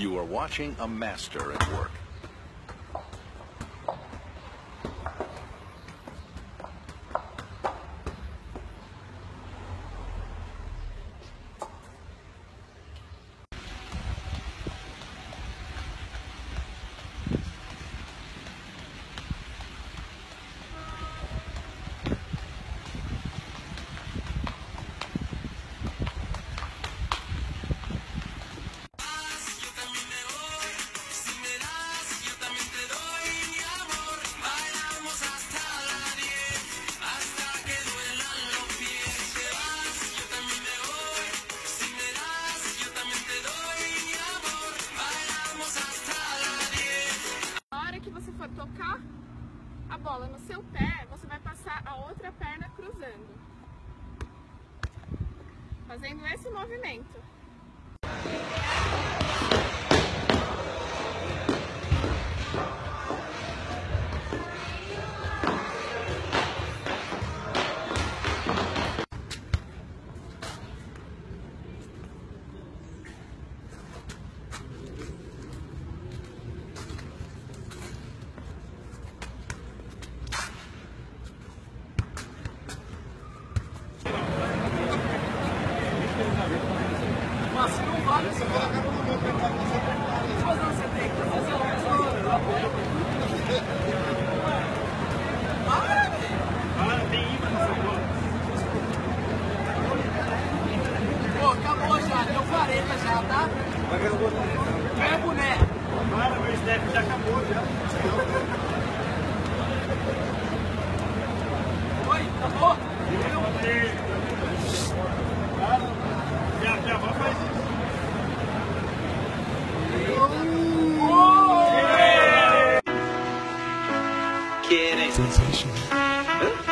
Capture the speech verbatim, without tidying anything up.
You are watching a master at work. Que você for tocar a bola no seu pé, você vai passar a outra perna cruzando, fazendo esse movimento. Mas não vale você colocar no meu pé. Mas não, você tem que fazer para, velho! Para, tem imã nessa bola. Pô, acabou já, deu quarenta já, tá? Pega o boneco. Para, meu step já acabou já. Oi, acabou? Minha avó faz isso. Sensational.